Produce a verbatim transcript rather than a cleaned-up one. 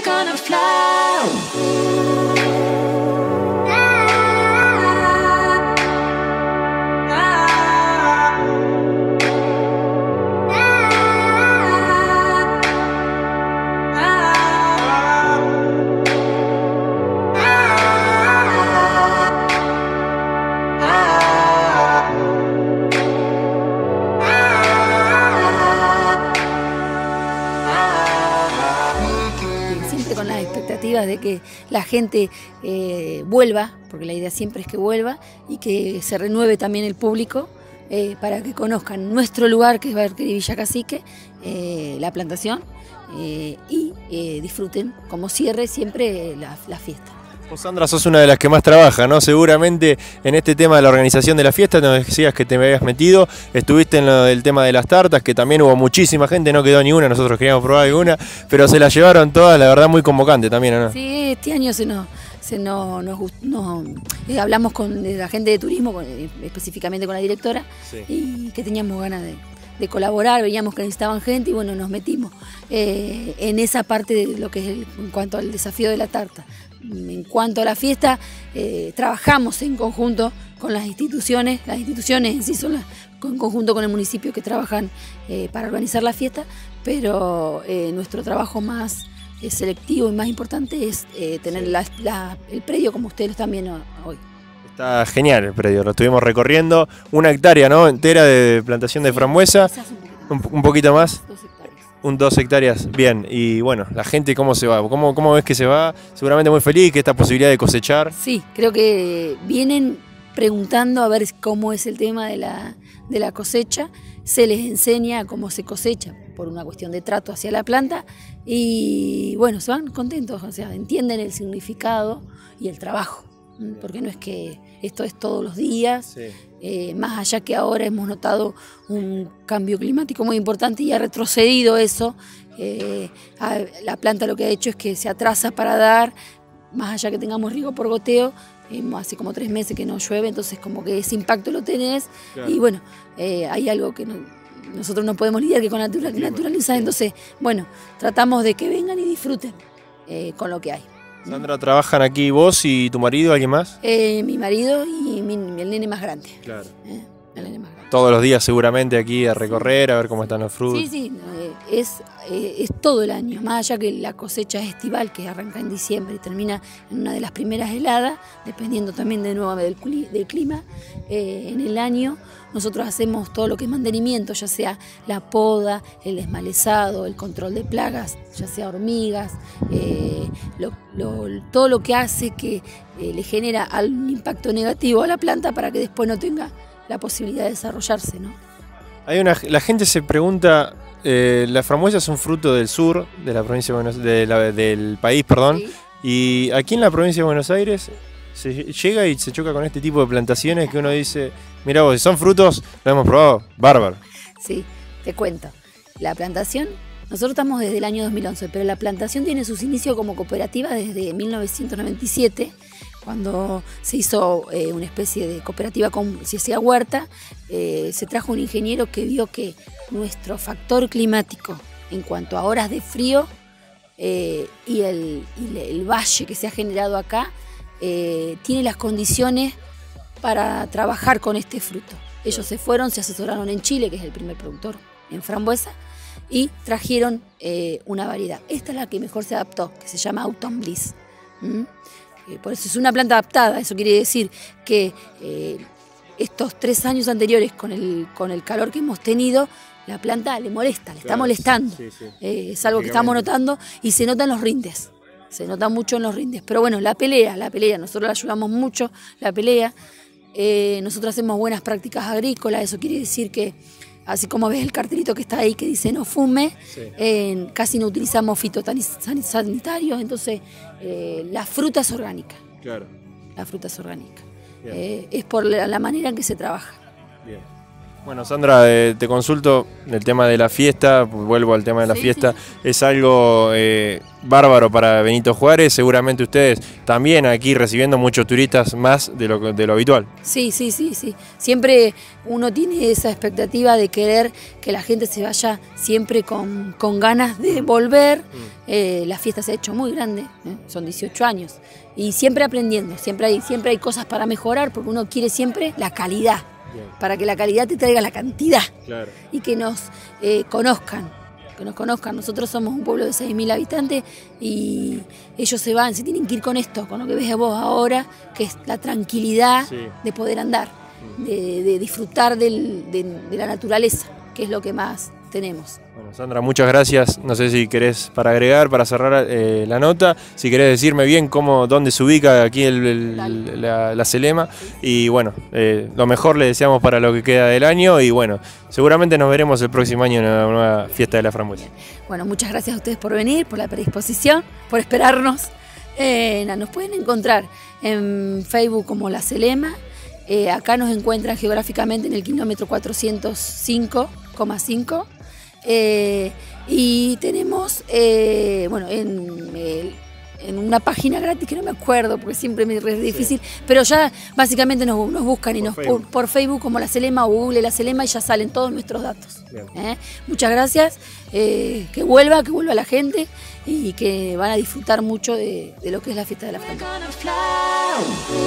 gonna fly. Con las expectativas de que la gente eh, vuelva, porque la idea siempre es que vuelva y que se renueve también el público eh, para que conozcan nuestro lugar, que es Villa Cacique, eh, la plantación, eh, y eh, disfruten como cierre siempre la, la fiesta. Vos, Sandra, sos una de las que más trabaja, ¿no? Seguramente en este tema de la organización de la fiesta, nos decías que te me habías metido, estuviste en lo del tema de las tartas, que también hubo muchísima gente, no quedó ni una, nosotros queríamos probar alguna, pero se la llevaron todas, la verdad muy convocante también, ¿no? Sí, este año se nos, se nos, nos, nos eh, hablamos con la gente de turismo, con, eh, específicamente con la directora, sí, y que teníamos ganas de, de colaborar, veíamos que necesitaban gente y bueno, nos metimos eh, en esa parte de lo que es el, en cuanto al desafío de la tarta. En cuanto a la fiesta, eh, trabajamos en conjunto con las instituciones, las instituciones en sí son las, en conjunto con el municipio que trabajan eh, para organizar la fiesta, pero eh, nuestro trabajo más eh, selectivo y más importante es eh, tener la, la, el predio como ustedes lo están viendo hoy. Está genial el predio, lo estuvimos recorriendo, una hectárea, ¿no?, entera de plantación de sí, frambuesa, un, un poquito más. Un dos hectáreas, bien, y bueno, la gente cómo se va, cómo, cómo ves que se va, seguramente muy feliz, que esta posibilidad de cosechar. Sí, creo que vienen preguntando a ver cómo es el tema de la, de la cosecha, se les enseña cómo se cosecha por una cuestión de trato hacia la planta y bueno, se van contentos, o sea, entienden el significado y el trabajo, porque no es que esto es todos los días. Sí. Eh, más allá que ahora hemos notado un cambio climático muy importante y ha retrocedido eso, eh, a, la planta lo que ha hecho es que se atrasa para dar, más allá que tengamos riego por goteo, eh, hace como tres meses que no llueve, entonces como que ese impacto lo tenés, claro. Y bueno, eh, hay algo que no, nosotros no podemos lidiar que con la naturaleza, entonces bueno, tratamos de que vengan y disfruten eh, con lo que hay. Sandra, ¿trabajan aquí vos y tu marido, alguien más? Eh, mi marido y mi, el nene más grande. Claro. Eh, el nene más grande. Todos los días seguramente aquí a recorrer, a ver cómo están los frutos. Sí, sí, eh, es, eh, es todo el año, más allá que la cosecha es estival, que arranca en diciembre y termina en una de las primeras heladas, dependiendo también de nuevo del, del clima, eh, en el año nosotros hacemos todo lo que es mantenimiento, ya sea la poda, el desmalezado, el control de plagas, ya sea hormigas, eh, lo, lo, todo lo que hace que eh, le genera algún impacto negativo a la planta para que después no tenga la posibilidad de desarrollarse, ¿no? Hay una, la gente se pregunta, eh, la frambuesa es un fruto del sur, de la provincia de Buenos, de la, del país, perdón, sí. Y aquí en la provincia de Buenos Aires se llega y se choca con este tipo de plantaciones que uno dice, mira vos, si son frutos, lo hemos probado, bárbaro. Sí, te cuento, la plantación, nosotros estamos desde el año dos mil once, pero la plantación tiene sus inicios como cooperativa desde mil novecientos noventa y siete, cuando se hizo eh, una especie de cooperativa con se hacía huerta, eh, se trajo un ingeniero que vio que nuestro factor climático en cuanto a horas de frío eh, y, el, y el valle que se ha generado acá eh, tiene las condiciones para trabajar con este fruto. Ellos se fueron, se asesoraron en Chile, que es el primer productor en frambuesa, y trajeron eh, una variedad. Esta es la que mejor se adaptó, que se llama Autumn Bliss. ¿Mm? Por eso es una planta adaptada, eso quiere decir que eh, estos tres años anteriores con el, con el calor que hemos tenido, la planta le molesta, le está claro, molestando, sí, sí. Eh, es algo que estamos notando y se nota en los rindes, se nota mucho en los rindes, pero bueno, la pelea, la pelea, nosotros la ayudamos mucho, la pelea, eh, nosotros hacemos buenas prácticas agrícolas, eso quiere decir que así como ves el cartelito que está ahí que dice no fume, sí. eh, casi no utilizamos fitosanitarios, entonces eh, la fruta es orgánica. Claro. La fruta es orgánica. Eh, es por la, la manera en que se trabaja. Bien. Bueno, Sandra, eh, te consulto el tema de la fiesta, vuelvo al tema de la sí, fiesta, sí. Es algo eh, bárbaro para Benito Juárez, seguramente ustedes también aquí recibiendo muchos turistas más de lo, de lo habitual. Sí, sí, sí, sí, siempre uno tiene esa expectativa de querer que la gente se vaya siempre con, con ganas de volver, eh, la fiesta se ha hecho muy grande, ¿eh? Son dieciocho años, y siempre aprendiendo, siempre hay, siempre hay cosas para mejorar, porque uno quiere siempre la calidad. Bien. Para que la calidad te traiga la cantidad, claro. Y que nos eh, conozcan, que nos conozcan. Nosotros somos un pueblo de seis mil habitantes y ellos se van, se tienen que ir con esto, con lo que ves a vos ahora, que es la tranquilidad sí. De poder andar, de, de disfrutar del, de, de la naturaleza, que es lo que más tenemos. Bueno, Sandra, muchas gracias. No sé si querés para agregar, para cerrar eh, la nota, si querés decirme bien cómo, dónde se ubica aquí el, el, la, la Celema. Y bueno, eh, lo mejor le deseamos para lo que queda del año y bueno, seguramente nos veremos el próximo año en una nueva fiesta de la frambuesa. Bueno, muchas gracias a ustedes por venir, por la predisposición, por esperarnos. Eh, nos pueden encontrar en Facebook como La Celema. Eh, acá nos encuentran geográficamente en el kilómetro cuatrocientos cinco coma cinco. Eh, y tenemos, eh, bueno, en, eh, en una página gratis que no me acuerdo porque siempre me es difícil, sí. Pero ya básicamente nos, nos buscan y por, nos, Facebook. Por, por Facebook como La Celema o Google La Celema y ya salen todos nuestros datos. ¿Eh? Muchas gracias, eh, que vuelva, que vuelva la gente y que van a disfrutar mucho de, de lo que es la fiesta de la frambuesa.